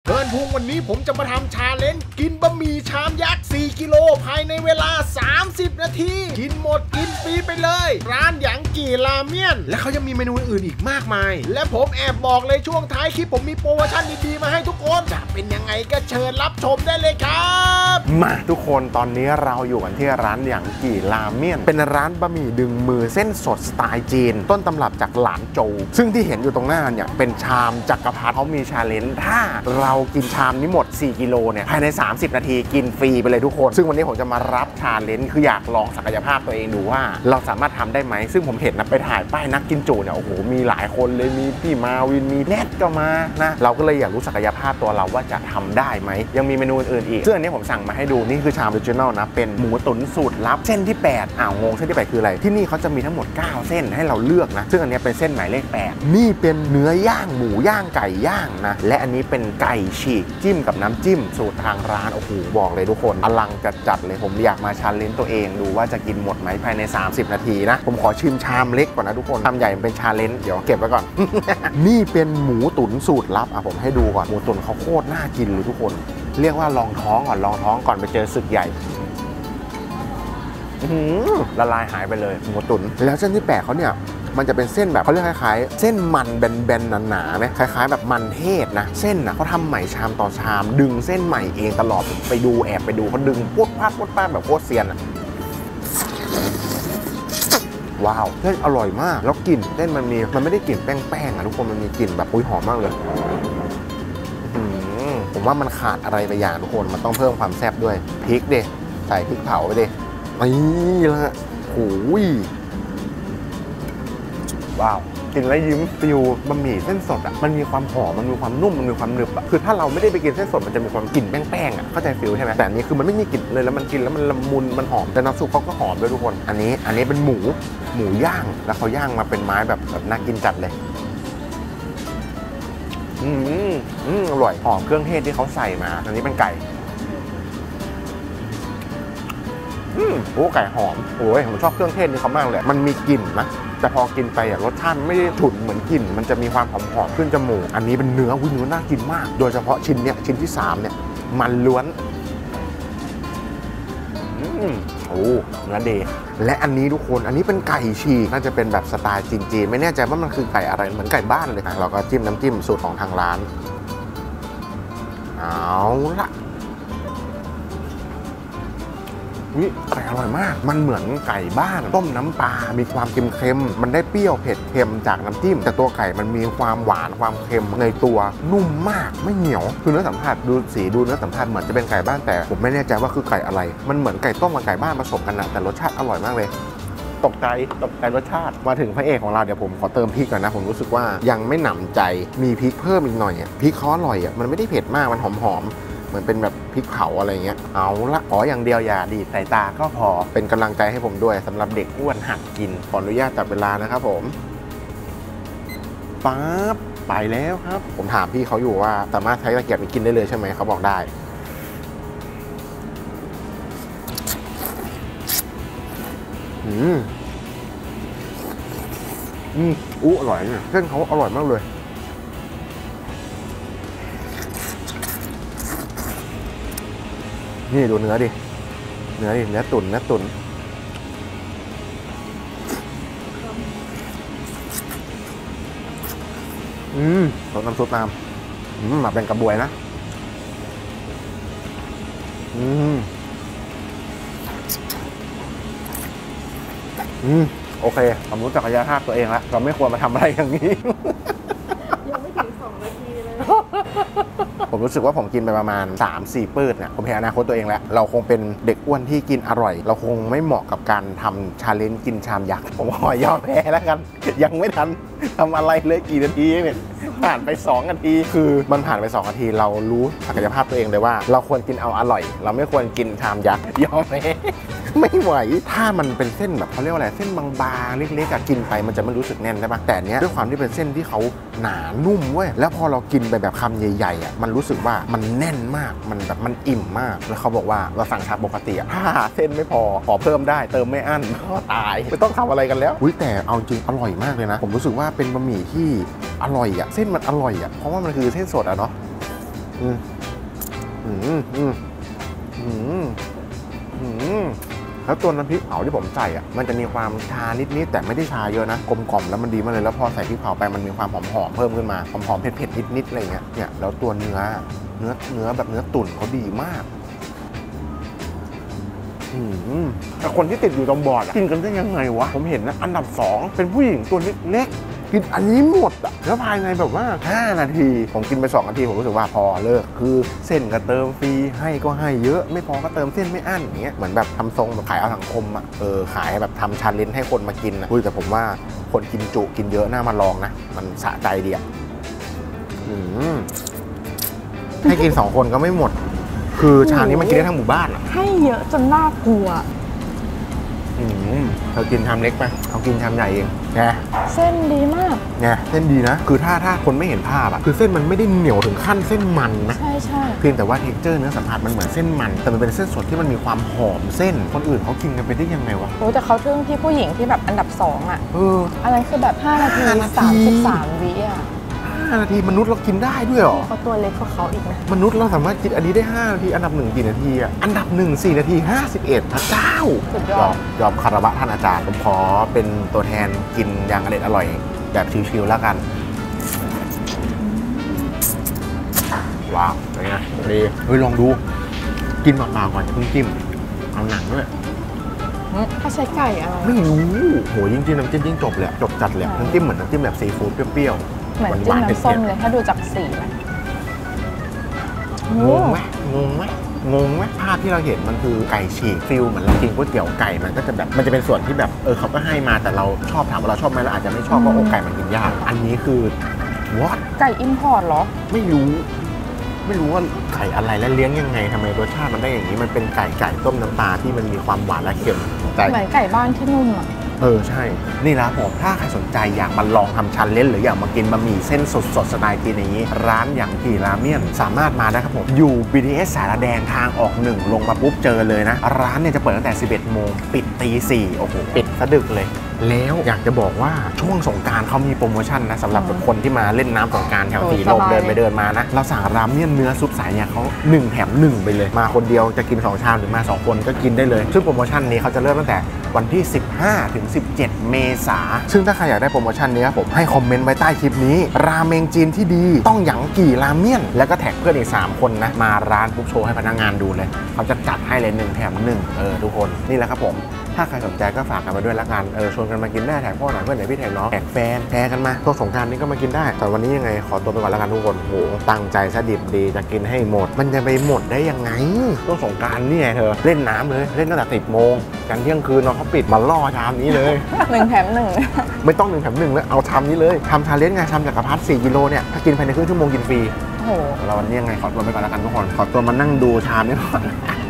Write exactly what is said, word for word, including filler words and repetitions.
เกินพุงวันนี้ผมจะมาทำชาเลนจ์กินบะหมี่ชามยักษ์สี่กิโลภายในเวลาสามสิบนาทีกินหมดกินฟรีไปเลยร้านหยางกี่ราเมียนและเขายังมีเมนูอื่นอีกมากมายและผมแอบบอกเลยช่วงท้ายคลิปผมมีโปรโมชั่นดีๆมาให้ทุกคนจะเป็นยังไงก็เชิญรับชมได้เลยครับมาทุกคนตอนนี้เราอยู่กันที่ร้านหยางกี่ราเมียนเป็นร้านบะหมี่ดึงมือเส้นสดสไตล์จีนต้นตำรับจากหลานโจวซึ่งที่เห็นอยู่ตรงหน้าเนี่ยเป็นชามจักรพรรดิเขามีชาเลนจ์ถ้าเรากินชามนี้หมดสี่กิโลเนี่ยภายในสามสิบนาทีกินฟรีไปเลยทุกคนซึ่งวันนี้ผมจะมารับชาเลนจ์คืออยากลองศักยภาพตัวเองดูว่าเราสามารถทำได้ไหมซึ่งผมเห็นนะไปถ่ายป้ายนักกินจุเนี่ยโอ้โหมีหลายคนเลยมีพี่มาวินมีแนทก็มานะเราก็เลยอยากรู้ศักยภาพตัวเราว่าจะทำได้ไหมยังมีเมนูอื่นๆอีกซึ่งอันนี้ผมสั่งมาให้ดูนี่คือชามออริจินอลนะเป็นหมูตุ๋นสูตรลับเส้นที่แปดอ้าวงงเส้นที่แปดคืออะไรที่นี่เขาจะมีทั้งหมดเก้าเส้นให้เราเลือกนะซึ่งอันนี้เป็นเส้นหมายเลขแปดนี่เป็นเนื้อย่างหมูย่างไก่ย่างนะและอันนี้เป็นไก่ฉีกจิ้มกับน้ำจิ้มสูตรทางร้านโอ้โหบอกเลยทุกคนอลังจัดๆเลยผมอยากมาชาเลนจ์ตัวเองดูว่าจะกินหมดไหมภายในสามสิบนาทีนะผมขอชิมชามเล็กก่อนนะทุกคนชามใหญ่เป็นชาเลนจ์เดี๋ยวเก็บไว้ก่อน นี่เป็นหมูตุ๋นสูตรลับอ่ะผมให้ดูก่อนหมูตุ๋นเขาโคตรน่ากินเลยทุกคนเรียกว่าลองท้องก่อนลองท้องก่อนไปเจอศึกใหญ่ละลายหายไปเลยหมูตุ๋นแล้วเส้นที่แปดเขาเนี่ยมันจะเป็นเส้นแบบเขาเรียกคล้ายๆเส้นมันแบนๆหนาๆไหมคล้ายๆแบบมันเทศนะเส้นนะเขาทำใหม่ชามต่อชามดึงเส้นใหม่เองตลอดไปดูแอบไปดูเขาดึงปุ๊บพาดปุ๊บพาดแบบโคตรเซียนอะว้าวเส้นอร่อยมากแล้วกลิ่นเส้นมันมีมันไม่ได้กลิ่นแป้งๆอะทุกคนมันมีกลิ่นแบบอุ้ยหอมมากเลยผมว่ามันขาดอะไรไปอย่างทุกคนมันต้องเพิ่มความแซ่บด้วยพริกเด็ใส่พริกเผาไปเด็นี่ละโอ้ยว้าวกินแล้วยิ้มฟิวบะหมี่เส้นสดอ่ะมันมีความหอมมันมีความนุ่มมันมีความหนึบอ่ะคือถ้าเราไม่ได้ไปกินเส้นสดมันจะมีความกลิ่นแป้งๆอ่ะเข้าใจฟิวใช่ไหมแต่อันนี้คือมันไม่มีกลิ่นเลยแล้วมันกินแล้วมันละมุนมันหอมแต่น้ำซุปเขาก็หอมด้วยทุกคนอันนี้อันนี้เป็นหมูหมูย่างแล้วเขาย่างมาเป็นไม้แบบแบบน่ากินจัดเลยอืมอืมอร่อยหอมเครื่องเทศที่เขาใส่มาอันนี้เป็นไก่อืมโอ้ไก่หอมโอ้ยผมชอบเครื่องเทศนี่เขามากเลยมันมีกลิ่นนะแต่พอกินไปอ่ะรสชาติไม่ได้ฉุนเหมือนกลิ่นมันจะมีความหอมหอมขึ้นจมูกอันนี้เป็นเนื้อวิ่งเนื้อน่ากินมากโดยเฉพาะชิ้นเนี้ยชิ้นที่สามเนี่ยมันล้วนอืมโอ้เนื้อเดและอันนี้ทุกคนอันนี้เป็นไก่ฉีกน่าจะเป็นแบบสไตล์จีนๆไม่แน่ใจว่ามันคือไก่อะไรเหมือนไก่บ้านเลยเราก็จิ้มน้ำจิ้มสูตรของทางร้านเอาละนี่ไก่อร่อยมากมันเหมือนไก่บ้านต้มน้ำปลามีความเค็มๆมันได้เปรี้ยวเผ็ดเค็มจากน้ำจิ้มแต่ตัวไก่มันมีความหวานความเค็มในตัวนุ่มมากไม่เหนียวคือเนื้อสัมผัสดูสีดูเนื้อสัมผัสเหมือนจะเป็นไก่บ้านแต่ผมไม่แน่ใจว่าคือไก่อะไรมันเหมือนไก่ต้มกับไก่บ้านผสมกันนะแต่รสชาติอร่อยมากเลยตกใจตกใจรสชาติมาถึงพระเอกของเราเดี๋ยวผมขอเติมพริกก่อนนะผมรู้สึกว่ายังไม่หนำใจมีพริกเพิ่มอีกหน่อยอ่ะพริกเขาอร่อยอ่ะมันไม่ได้เผ็ดมากมันหอมๆเหมือนเป็นแบบพริกเผาอะไรเงี้ยเอาละขออย่างเดียวอย่าดีดสายตาก็พอเป็นกำลังใจให้ผมด้วยสำหรับเด็กอ้วนหัดกินขออนุญาตจับเวลานะครับผมปั๊บไปแล้วครับผมถามพี่เขาอยู่ว่าสามารถใช้ตะเกียบกินได้เลยใช่ไหมเขาบอกได้อืมอืมอู้อร่อยเนี่ยเส้นเขาอร่อยมากเลยนี่ดูเนื้อดิเนื้อดิเนื้อตุ๋นเนื้อตุ๋นอืมรสน้ำซุปน้ำอืมมาเป็นกระบวยนะอืมอืมโอเคผมรู้จักศักยภาพตัวเองแล้วเราไม่ควรมาทำอะไรอย่างนี้ยังไม่ถึงสองนาทีเลยผมรู้สึกว่าผมกินไปประมาณ สามสี่ ปื้ดเนี่ยผมเห็นอนาคตตัวเองแล้วเราคงเป็นเด็กอ้วนที่กินอร่อยเราคงไม่เหมาะกับการทำชาเลนจ์กินชามยักษ์ผมขอยอมแพ้แล้วกันยังไม่ทันทำอะไรเลยกี่นาทีเนี่ยผ่านไปสองนาทีคือมันผ่านไปสองนาทีเรารู้ศักยภาพตัวเองเลยว่าเราควรกินเอาอร่อยเราไม่ควรกินชามยักษ์ยอมแพ้ไม่ไหวถ้ามันเป็นเส้นแบบเขาเรียกว่าอะไรเส้นบางๆเล็กๆกินไปมันจะไม่รู้สึกแน่นใช่ปะแต่เนี้ยด้วยความที่เป็นเส้นที่เขาหนานุ่มเว้ยแล้วพอเรากินไปแบบคำใหญ่ๆอ่ะมันรู้สึกว่ามันแน่นมากมันแบบมันอิ่มมากแล้วเขาบอกว่าเราสั่งชามปกติอ่ะถ้าเส้นไม่พอขอเพิ่มได้เติมไม่อั้นก็ตายไม่ต้องทำอะไรกันแล้วอุ้ยแต่เอาจริงอร่อยมากเลยนะผมรู้สึกว่าเป็นบะหมี่ที่อร่อยอ่ะเส้นมันอร่อยอ่ะเพราะว่ามันคือเส้นสดอ่ะเนาะอืมอืมอืมอืมอืมแล้วตัวน้ำพริกเผาที่ผมใส่อ่ะมันจะมีความชานิดๆแต่ไม่ได้ชาเยอะนะกลมกล่อมแล้วมันดีมากเลยแล้วพอใส่พริกเผาไปมันมีความหอมๆเพิ่มขึ้นมาหอมๆเผ็ดๆนิดๆอะไรเงี้ยเนี่ยแล้วตัวเนื้อเนื้อเนื้อแบบเนื้อตุ๋นเขาดีมากอืมแต่คนที่ติดอยู่ตรงบอร์ดกินกันได้ยังไงวะผมเห็นนะอันดับสองเป็นผู้หญิงตัวเล็กๆกินอันนี้หมดอ่ะแล้วภายในแบบว่าห้านาทีผมกินไปสองนาทีผมรู้สึกว่าพอเลิกคือเส้นก็เติมฟรีให้ก็ให้เยอะไม่พอก็เติมเส้นไม่อั้นอย่างเงี้ยเหมือนแบบทำทรงแบบขายเอาสังคมอ่ะเออขายแบบทำชาเลนจ์ให้คนมากินนะแต่ผมว่าคนกินจุกินเยอะน่ามาลองนะมันสะใจดีอ่ะอืมให้กินสองคนก็ไม่หมดคือชามนี้มันกินได้ทั้งหมู่บ้านอ่ะให้เยอะจนน่ากลัวอืมเรากินชามเล็กไปเอากินชามใหญ่เองไงเส้นดีมากไงเส้นดีนะคือถ้าถ้าคนไม่เห็นภาพอะคือเส้นมันไม่ได้เหนียวถึงขั้นเส้นมันนะใช่ใช่เพียงแต่ว่าเท็กเจอร์เนื้อสัมผัสมันเหมือนเส้นมันแต่มันเป็นเส้นสดที่มันมีความหอมเส้นคนอื่นเขากินกันไปได้ยังไงวะโอ้แต่เขาทึ่งที่ผู้หญิงที่แบบอันดับสองอะเอออะไรคือแบบห้านาทีสามสิบสามวิอะห้านาทีมนุษย์เรากินได้ด้วยหรอเขาตัวเล็กกว่าเขาอีกนะมนุษย์เราสามารถกินอันนี้ได้ห้านาทีอันดับหนึ่งกี่นาทีอะอันดับหนึ่งสี่นาทีห้าสิบเอ็ดพระเจ้าสุดยอดยอมคารวะท่านอาจารย์ผมขอเป็นตัวแทนกินอย่างอร่อยอร่อยแบบชิวๆแล้วกันว้าวเป็นไงดีเฮ้ยลองดูกินเปล่าๆก่อนจะเพิ่งจิ้มเอาหนังด้วยถ้าใช้ไก่อะไรไม่รู้โหยิ่งจิ้มน้ำจิ้มยิ่งจบเลยจบจัดเลยน้ำจิ้มเหมือนน้ำจิ้มแบบซีฟู้ดเปรี้ยวๆเหมือนจิ้มน้ำส้มเลยถ้าดูจากสีนะงงไหมงงไหมงงไหมภาพที่เราเห็นมันคือไก่ฉีกฟิลเหมือนเรากินก๋วยเตี๋ยวไก่มันก็จะแบบมันจะเป็นส่วนที่แบบเออเขาก็ให้มาแต่เราชอบถามว่าเราชอบไหมเราอาจจะไม่ชอบเพราะอกไก่มันกินยากอันนี้คือวอทไก่อินพอร์ตเหรอไม่รู้ไม่รู้ว่าไก่อะไรและเลี้ยงยังไงทำไมรสชาติมันได้อย่างนี้มันเป็นไก่ไก่ต้มน้ำปลาที่มันมีความหวานและเค็มเหมือนไก่บ้านที่นุ่มอ่ะเออใช่นี่นะผมถ้าใครสนใจอยากมาลองทำชันเล่นหรืออยากมากินบะหมี่เส้นสดสดสไตล์จีนอย่างนี้ร้านอย่างกี่ราเมียนสามารถมาได้ครับผมอยู่ บี ที เอส สารแดงทางออกหนึ่งลงมาปุ๊บเจอเลยนะร้านเนี่ยจะเปิดตั้งแต่สิบเอ็ดโมงปิดตีสี่โอ้โหปิดสะดึกเลยแล้วอยากจะบอกว่าช่วงสงกรานต์เขามีโปรโมชั่นนะสำหรับคนที่มาเล่นน้ำสงกรานต์แถวสีลมเดินไปเดินมานะเราสั่งราเมียนเนื้อซุปสายเนี่ยเขาหนึ่งแถมหนึ่งไปเลยมาคนเดียวจะกินสองชามหรือมาสองคนก็กินได้เลยซึ่งโปรโมชั่นนี้เขาจะเริ่มตั้งแต่วันที่สิบห้าถึงสิบเจ็ดเมษาซึ่งถ้าใครอยากได้โปรโมชั่นนี้ผมให้คอมเมนต์ไว้ใต้คลิปนี้ราเมงจีนที่ดีต้องหยางกี่ราเมียนแล้วก็แท็กเพื่อนอีกสามคนนะมาร้านปุ๊บโชว์ให้พนักงานดูเลยเขาจะจัดให้เลยหนึ่งแถมหนึ่งเออทุกคนนี่แหละครับผมถ้าใครสนใจก็ฝากกันไปด้วยละกันเออชวนกันมากินได้แท็กพ่อหน่อยเพื่อนไหนพี่แท็กน้องแท็กแฟนแชร์กันมาตัวสงกรานต์นี้ก็มากินได้แต่วันนี้ยังไงขอตัวไปก่อนละกันทุกคนโหตั้งใจซะดิบดีจะกินให้หมดมันจะไปหมดได้ยังไงตัวสงกรานต์นี่ไงเธอเล่นน้ำเลยเล่นตั้งแต่สิบโมงกันเที่ยงคืนนอนเขาปิดมาล่อชามนี้เลยหนึ่งแถมหนึ่งไม่ต้องหนึ่งแถมหนึ่งแล้วเอาชามนี้เลยทำชาเลนจ์ไงชามจักรพรรดิสี่กิโลเนี่ยถ้ากินภายในครึ่งชั่วโมงกินฟรีโอ้โหเราวันนี้ยังไงขอตัวไปก่อนละกันทุกคนขอตัวมานั่งดูชามนี้ก่อน